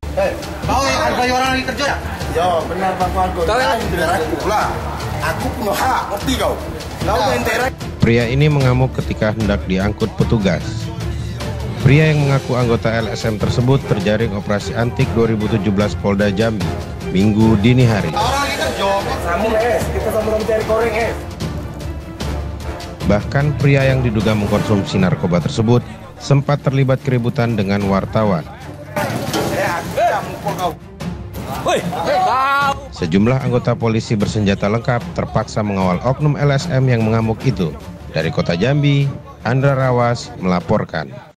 Kau yang hargai orang lagi kerja? Ya benar Pak Fargo. Kau yang aku lah. Aku punya hak, ngerti kau? Kau main terek. Pria ini mengamuk ketika hendak diangkut petugas. Pria yang mengaku anggota LSM tersebut terjaring operasi antik 2017 Polda Jambi, Minggu dini hari. Orang lagi kerja. Sambung kita sama-sama cari koreng Bahkan pria yang diduga mengkonsumsi narkoba tersebut sempat terlibat keributan dengan wartawan. Sejumlah anggota polisi bersenjata lengkap terpaksa mengawal oknum LSM yang mengamuk itu. Dari Kota Jambi, Andra Rawas melaporkan.